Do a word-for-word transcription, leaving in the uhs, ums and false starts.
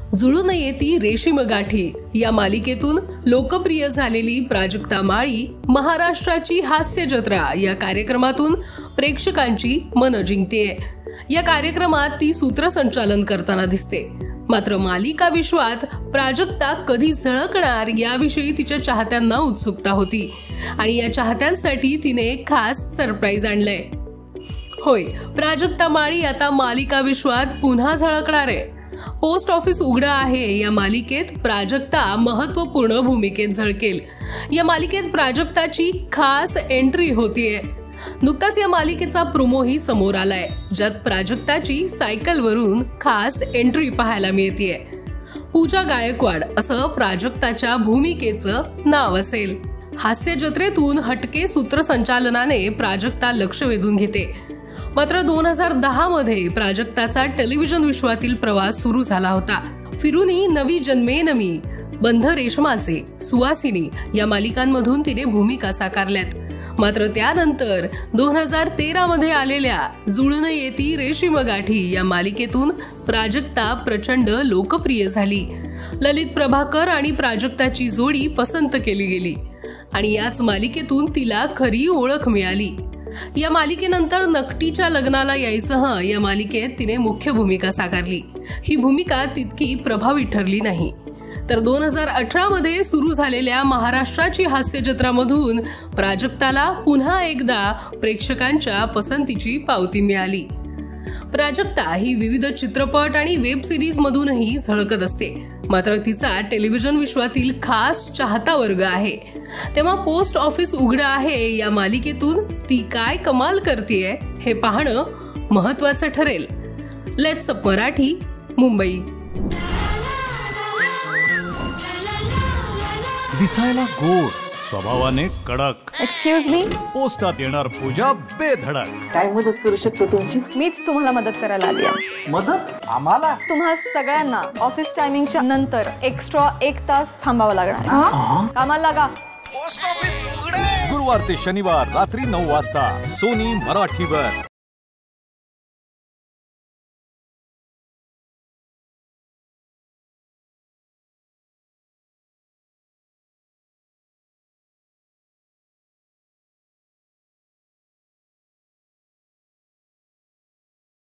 जुळून येती रेशीम गाठी या मालिकेतून लोकप्रिय झालेली प्राजक्ता माळी महाराष्ट्राची हास्य जत्रा या कार्यक्रमातून प्रेक्षकांची मनं जिंकतेय। या कार्यक्रमात ती सूत्रसंचालन करताना दिसते। मात्र मालिका विश्वात प्राजक्ता कधी झळकणार याविषयी तिच्या चाहत्यांना उत्सुकता होती आणि या चाहत्यांसाठी तिने एक खास सरप्राईज आणलंय। होय, प्राजक्ता माळी आता मालिका विश्वात पुन्हा झळकणार आहे। पोस्ट ऑफिस उघडं आहे या मालिकेत प्राजक्ता महत्त्वपूर्ण भूमिकेत झळकेल। या मालिकेत प्राजक्ताची खास एंट्री होतीये। नुकताच या मालिकेचा प्रोमोही समोर आलाय, ज्यात प्राजक्ताची सायकलवरून खास एंट्री पाहायला मिळतेय। पूजा गायकवाड असं प्राजक्ताच्या भूमिकेचं नाव असेल। हास्य जत्रेतून हटके सूत्रसंचालनाने प्राजक्ता लक्ष वेधून घेते। मात्र दोन हजार दहा मध्ये प्राजक्ताचा टेलिव्हिजन विश्वातील प्रवास सुरू झाला होता। फिरूनी नवी जन्मेनमी, बंध रेशमाचे, सुवासिनी या मालिकांमधून तिने भूमिका साकारल्यात। मात्र त्यानंतर दोन हजार तेरा मध्ये आलेल्या जुळून येती रेशीम गाठी या मालिकेतून प्राजक्ता प्रचंड लोकप्रिय झाली। ललित प्रभाकर आणि प्राजक्ताची जोडी पसंत केली गेली आणि याच मालिकेतून तिला खरी ओळख मिळाली। या मालिकेनंतर नकटीच्या लग्नाला यायचं या मालिकेत तिने मुख्य भूमिका साकारली। ही भूमिका तितकी प्रभावी ठरली नाही। तर दोन हजार अठरा मध्ये सुरू झालेल्या महाराष्ट्राची हास्य जत्रामधून प्राजक्ताला पुन्हा एकदा प्रेक्षकांच्या पसंतीची पावती मिळाली। प्राजक्ता ही विविध चित्रपट आणि वेब सिरीज मधूनही झळकत असते। मात्र तिचा टेलिव्हिजन विश्वातील खास चाहता वर्ग आहे। तेव्हा पोस्ट ऑफिस उघडं आहे या मालिकेतून ती काय कमाल करतेय हे पाहणं महत्त्वाचं ठरेल। Let's up Marathi, Mumbai. दिसायला गोड, स्वभावाने कडक। एक्सक्यूज मी, पोस्टात येणार पूजा बेधडक। काय मदत करू शकतो तुमची? मीच तुम्हाला मदत करायला आली आहे। मदत? आम्हाला? तुम्हा सगळ्यांना ऑफिस टायमिंगच्या नंतर एक्स्ट्रा एक तास थांबावं लागणार आहे। कामाला लागा। पोस्ट ऑफिस उघडे। गुरुवार ते शनिवार रात्री नऊ वाजता सोनी मराठीवर।